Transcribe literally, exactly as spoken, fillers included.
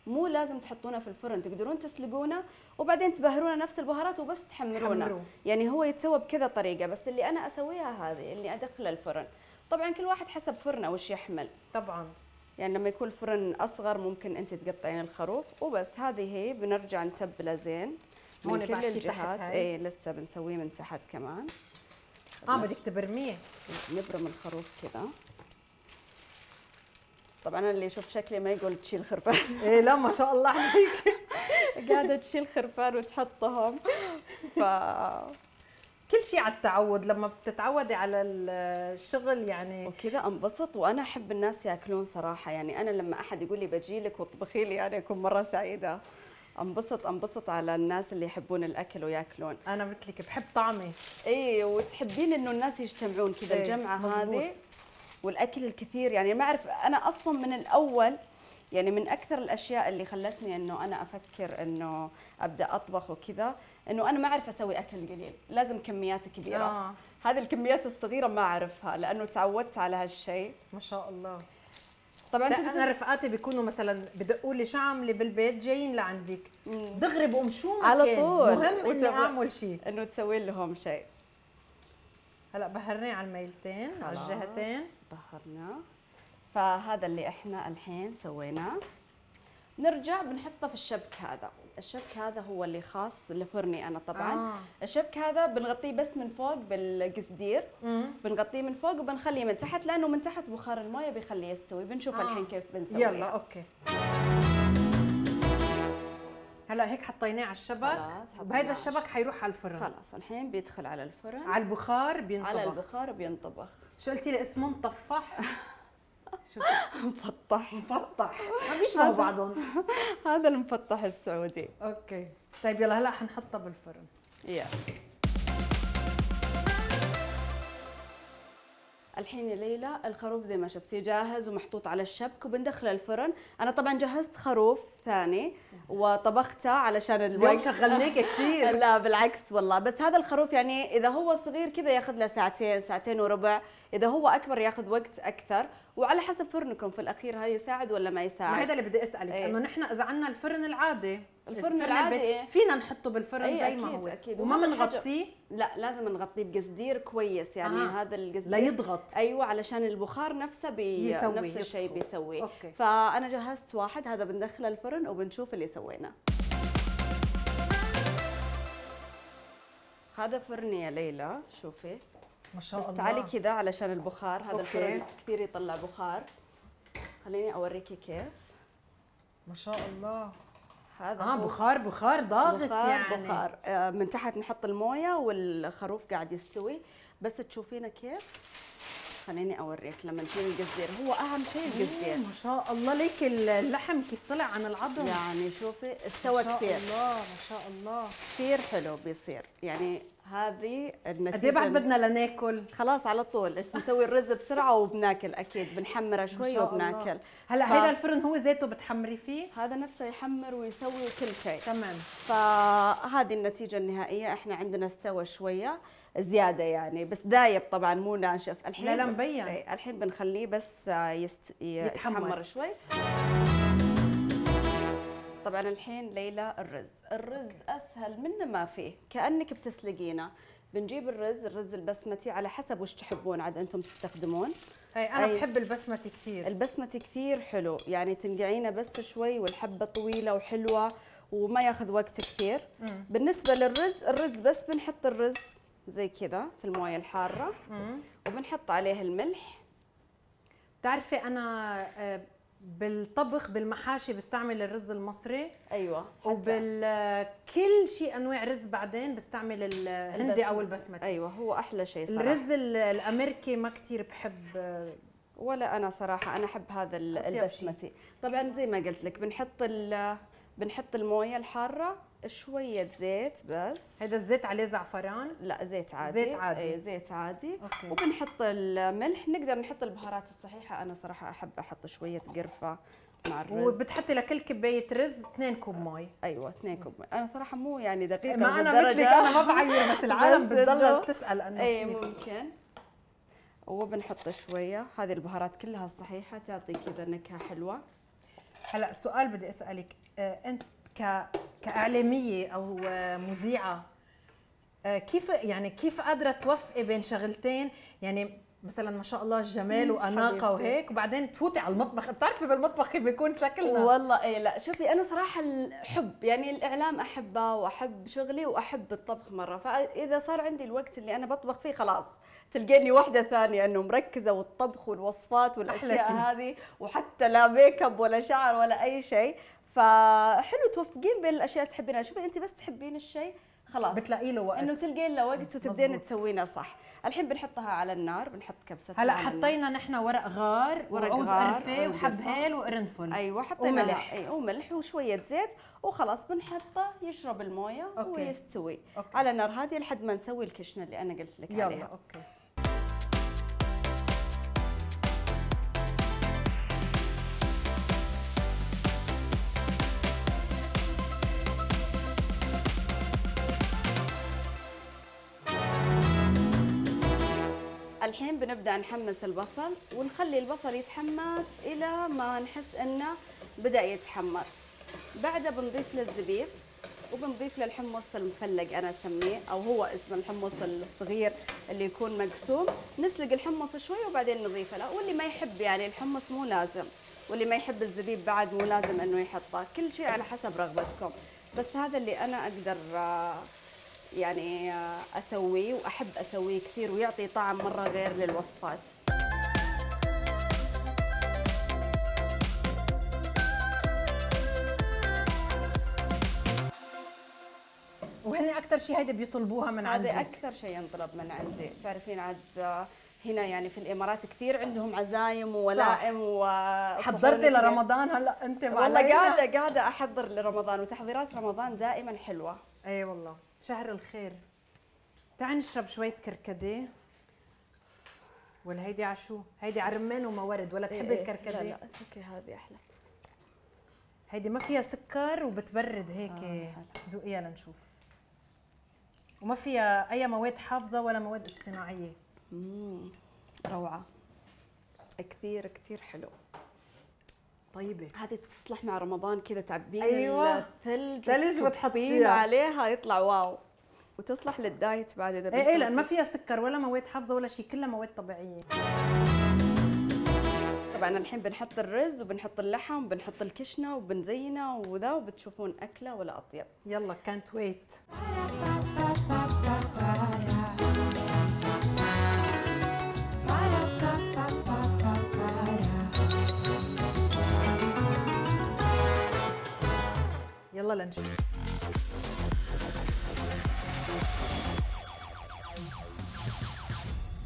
مو لازم تحطونه في الفرن، تقدرون تسلقونه وبعدين تبهرونه نفس البهارات وبس تحمرونه. حمرو. يعني هو يتسوى بكذا طريقه، بس اللي انا اسويها هذه اللي ادخله الفرن. طبعا كل واحد حسب فرنه وش يحمل. طبعا. يعني لما يكون الفرن اصغر ممكن انت تقطعين الخروف وبس. هذه هي بنرجع نتبله زين من كل الجهات. اي لسه بنسويه من تحت كمان. اه بدك تبرميه. نبرم الخروف كذا. طبعا انا اللي يشوف شكلي ما يقول تشيل خرفان. ايه لا ما شاء الله عليك. قاعده تشيل خرفان وتحطهم. ف كل شيء على التعود، لما بتتعودي على الشغل يعني وكذا انبسط. وانا احب الناس ياكلون صراحه. يعني انا لما احد يقول لي بجي لك واطبخي لي يعني اكون مره سعيده. انبسط انبسط على الناس اللي يحبون الاكل وياكلون. انا مثلك بحب طعمي. اي وتحبين انه الناس يجتمعون كذا. إيه الجمعه مزبوط. هذه والاكل الكثير. يعني ما اعرف انا اصلا من الاول، يعني من اكثر الاشياء اللي خلتني انه انا افكر انه ابدا اطبخ وكذا، انه انا ما اعرف اسوي اكل قليل، لازم كميات كبيره. آه. هذه الكميات الصغيره ما اعرفها لانه تعودت على هالشيء. ما شاء الله. طبعا لا انا رفقاتي بيكونوا مثلا بدقوا لي شو عامله بالبيت جايين لعندك دغري بقوم شو ما على كان طول مهم اني اعمل شيء، انه تسوي لهم شيء. هلا بهرناه على الميلتين على الجهتين. بهرنا. فهذا اللي احنا الحين سويناه. نرجع بنحطه في الشبك هذا. الشبك هذا هو اللي خاص لفرني انا طبعا. آه. الشبك هذا بنغطيه بس من فوق بالقصدير. بنغطيه من فوق وبنخليه من تحت لانه من تحت بخار المويه بيخليه يستوي. بنشوف آه. الحين كيف بنسوي. يلا اوكي. هلا هيك حطيناه على الشبك وبهذا الشبك حيروح على الفرن. خلاص الحين بيدخل على الفرن على البخار بينطبخ. على البخار بينطبخ. شو قلتي لي اسمه مطفح؟ شو مفطح. مفطح ما بيشبهوا بعضهم. هذا المفطح السعودي. اوكي طيب يلا هلا حنحطها بالفرن. يلا الحين يا ليلى الخروف زي ما شفتي جاهز ومحطوط على الشبك وبندخله الفرن. انا طبعا جهزت خروف ثاني وطبخته علشان الوقت. اليوم شغلناك كثير. لا بالعكس والله. بس هذا الخروف يعني اذا هو صغير كذا ياخذ له ساعتين ساعتين وربع، اذا هو اكبر ياخذ وقت اكثر، وعلى حسب فرنكم في الاخير هل يساعد ولا ما يساعد. ما هذا اللي بدي اسالك ايه؟ انه نحن اذا عندنا الفرن العادي الفرن, الفرن العادي إيه؟ فينا نحطه بالفرن ايه زي أكيد ما هو أكيد. وما بنغطيه. لا لازم نغطيه بقصدير كويس يعني. آه. هذا القصدير لا يضغط. ايوه علشان البخار نفسه بي نفس الشيء بيسويه. أوكي. فانا جهزت واحد هذا بندخله الفرن وبنشوف اللي سويناه. هذا فرني يا ليلى شوفي ما شاء الله. بس تعالي كذا علشان البخار. هذا أوكي. الفرن كثير يطلع بخار. خليني اوريكي كيف. ما شاء الله. هذا اه بخار بخار ضاغط بخار يعني. بخار آه من تحت نحط المويه والخروف قاعد يستوي. بس تشوفينه كيف. خليني اوريك لما نشيل القصدير. هو اهم شيء القصدير. ما شاء الله ليك اللحم كيف طلع عن العظم. يعني شوفي استوى كثير. ما شاء الله ما شاء الله كثير حلو بيصير. يعني هذه النتيجه. قد ايه بعد بدنا لناكل؟ خلاص على طول. ايش نسوي الرز بسرعه وبناكل اكيد. بنحمره شوي وبناكل. هلا ف... هذا الفرن هو ذاته بتحمري فيه؟ هذا نفسه يحمر ويسوي كل شيء. تمام. فهذه النتيجه النهائيه. احنا عندنا استوى شويه زياده يعني بس دايب طبعا مو ناشف. الحين لا لا مبين. الحين بنخليه بس يست... يتحمر. يتحمر شوي. طبعا الحين ليلى الرز. الرز اسهل منه ما فيه. كانك بتسلقينه. بنجيب الرز الرز البسمتي على حسب وش تحبون عاد انتم تستخدمون. اي انا أي بحب البسمتي كثير. البسمتي كثير حلو يعني تنقعينه بس شوي والحبه طويله وحلوه وما ياخذ وقت كثير. مم. بالنسبه للرز الرز بس بنحط الرز زي كذا في المويه الحاره. مم. وبنحط عليه الملح. بتعرفي انا بالطبخ بالمحاشي بستعمل الرز المصري. ايوه. وبالكل شيء انواع رز بعدين بستعمل الهندي او البسمتي. ايوه هو احلى شيء صراحه. الرز الامريكي ما كثير بحب. ولا انا صراحه انا احب هذا البسمتي. طبعا زي ما قلت لك بنحط بنحط المويه الحاره شويه زيت بس. هذا الزيت عليه زعفران؟ لا زيت عادي. زيت عادي. اي زيت عادي. أوكي. وبنحط الملح. نقدر نحط البهارات الصحيحه. انا صراحه احب احط شويه قرفه مع الرز. وبتحطي لكل كوبايه رز اثنين كوب مي. ايوه اثنين كوب مي. انا صراحه مو يعني دقيقه ما انا مثلك انا ما بعير بس العالم بتضل تسال انه اي ممكن. وبنحط شويه. هذه البهارات كلها الصحيحه تعطي كذا نكهه حلوه. هلا سؤال بدي اسالك، آه انت ك كاعلاميه او آه مذيعه، آه كيف يعني كيف قادره توفقي بين شغلتين؟ يعني مثلا ما شاء الله الجمال واناقه وهيك، وبعدين تفوتي على المطبخ، بتعرفي بالمطبخ كيف بيكون شكلنا. والله ايه لا شوفي انا صراحه الحب يعني الاعلام احبه واحب شغلي واحب الطبخ مره، فاذا صار عندي الوقت اللي انا بطبخ فيه خلاص تلقيني واحده ثانيه انه مركزه والطبخ والوصفات والاشياء هذه، وحتى لا ميك اب ولا شعر ولا اي شيء. فحلو توفقين بين الاشياء اللي تحبينها. شوفي انت بس تحبين الشيء خلاص بتلاقي له وقت، انه تلقين له وقت وتبدين تسوينه صح. الحين بنحطها على النار، بنحط كبستها. هلا حطينا نحن ورق غار ورق وعود غار قرفه وحب هيل وقرنفل. ايوه حطينا وملح. اي وملح وشويه زيت وخلاص بنحطه يشرب المويه أوكي. ويستوي أوكي. على النار هذه لحد ما نسوي الكشنه اللي انا قلت لك يلا عليها. اوكي. الحين بنبدا نحمس البصل ونخلي البصل يتحمس الى ما نحس انه بدا يتحمر. بعدها بنضيف له الزبيب وبنضيف له الحمص المفلق انا اسميه، او هو اسمه الحمص الصغير اللي يكون مقسوم. نسلق الحمص شوي وبعدين نضيفه له، واللي ما يحب يعني الحمص مو لازم، واللي ما يحب الزبيب بعد مو لازم انه يحطه، كل شيء على حسب رغبتكم. بس هذا اللي انا اقدر يعني اسويه واحب اسويه كثير ويعطي طعم مره غير للوصفات. وهني اكثر شيء هيدي بيطلبوها من عندي. هذا اكثر شيء ينطلب من عندي. تعرفين عاد هنا يعني في الامارات كثير عندهم عزايم وولائم و حضرتي لرمضان هلا انت مع والله قاعده قاعده احضر لرمضان، وتحضيرات رمضان دائما حلوه. اي والله شهر الخير. تعي نشرب شويه كركديه. ولا هيدي على شو؟ هيدي على رمان ومورد، ولا تحبي إيه الكركديه؟ لا لا اوكي هذه احلى. هيدي ما فيها سكر وبتبرد هيك. آه دوقيها لنشوف. وما فيها اي مواد حافظه ولا مواد اصطناعيه. امم روعه كثير كثير حلو. طيبه. هذه تصلح مع رمضان كذا، تعبين أيوة. الثلج ثلج وتحطيها عليها يطلع واو، وتصلح للدايت بعد اذا ايه ايه لان ما فيها سكر ولا مواد حافظه ولا شيء، كلها مواد طبيعيه. طبعا الحين بنحط الرز وبنحط اللحم وبنحط الكشنه وبنزينه وذا، وبتشوفون اكله ولا اطيب. يلا كانت ويت. يلا لنشوف.